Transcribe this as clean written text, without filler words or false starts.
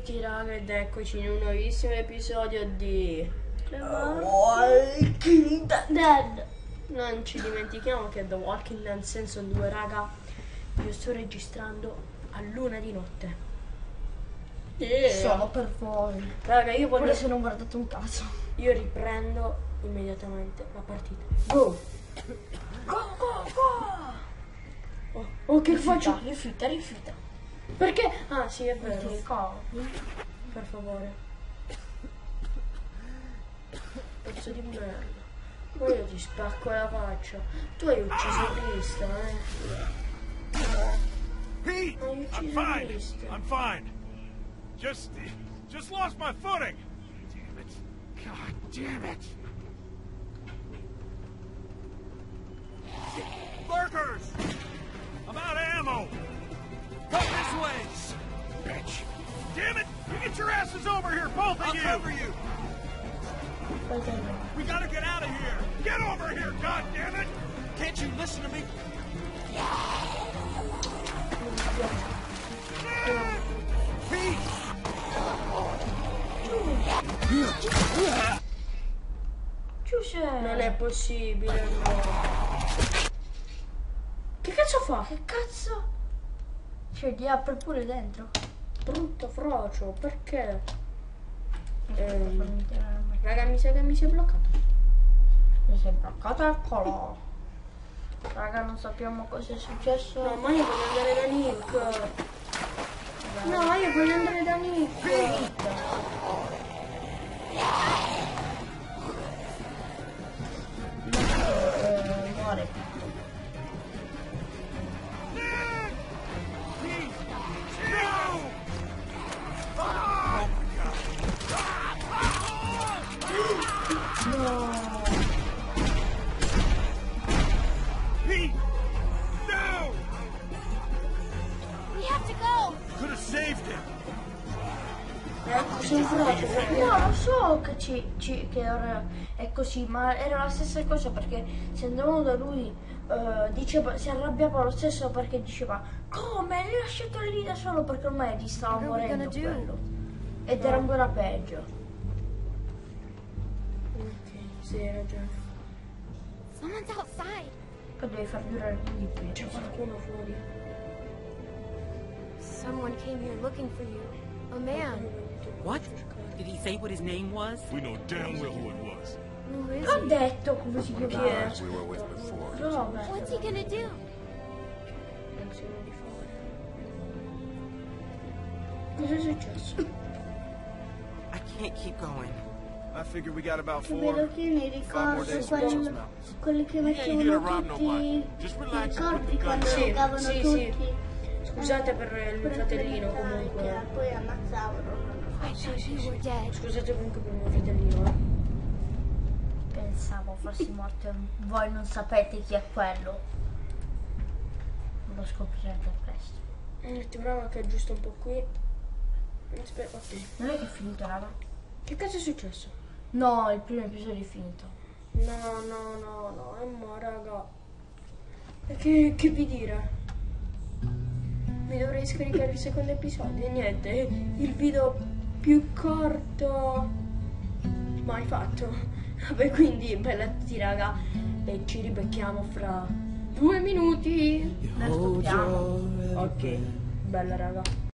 tutti raga ed eccoci in un nuovissimo episodio di Walking Dead. Non ci dimentichiamo che The Walking Dead Season 2 raga, io sto registrando a luna di notte. Solo per voi. Raga, io voglio... Pure se non guardate un caso. Io riprendo immediatamente la partita. Go! Go, go, go! Oh, che faccio? Rifiuta. Perché? Ah sì, è vero. Perché Per favore. Pezzo di merda. Ma io ti spacco la faccia. Tu hai ucciso Krista, Pete! Hai I'm ucciso fine. Krista. I'm fine. Just lost my footing. Damn it. God damn it. Lurkers! I'm out of ammo. Come this way. Bitch. Damn it! You get your asses over here, both of you. I'll cover you. We gotta get out of here. Get over here, God damn it! Can't you listen to me? Pete! Non è possibile, no. Che cazzo fa? Che cazzo? Cioè, di apre pure dentro. Brutto frocio, perché? Fammi tirare a me. Raga, mi sa che mi si è bloccato. Mi sei bloccato al collo. Raga, non sappiamo cosa è successo. No, ma io voglio andare da Nick. No, io voglio andare da Nick. Muore. No. Pete! No! We have to go! Could have saved him. Sei un frocio, perché? No, lo so che ora è così, ma era la stessa cosa perché se andavamo da lui diceva, si arrabbiava lo stesso perché diceva come l'hai lasciato lì da solo perché ormai gli stava What are we morendo gonna do? quello. Ed era ancora peggio. Ok, sì, hai ragione. Someone's outside. Poi devi far durare di più. C'è qualcuno fuori. Someone came here looking for you. A man. What? Did he say what his name was? We know damn well who it was. Who is L'ho he? detto come si Chi è? chiamava. we were with before. Robert. What's he gonna do? Pensiamo di fare. Cosa è successo? I can't keep going. I figure we got about Vedo che mi 5 more ricordo days to cross those mountains. quelli che ain't here to rob mettevano nobody. tutti Just i relax and put corpi the quando gun down. legavano Sì, tutti. Scusate per il fratellino comunque. Poi ammazzavano. I thought you were dead. Scusate comunque per mio fratellino, Pensavo fossi morto. Voi non sapete chi è quello. Lo scoprirete presto. Mettiamo che aggiusto un po' qui. Aspetta, ok. Non è che è finito, raga? Che cazzo è successo? No, il primo episodio è finito. No, raga. E che vi dire? Mi dovrei scaricare il secondo episodio e niente, il video più corto mai fatto. Vabbè, quindi bella a tutti raga e ci ribecchiamo fra 2 minuti. Aspettiamo. Ok, bella raga.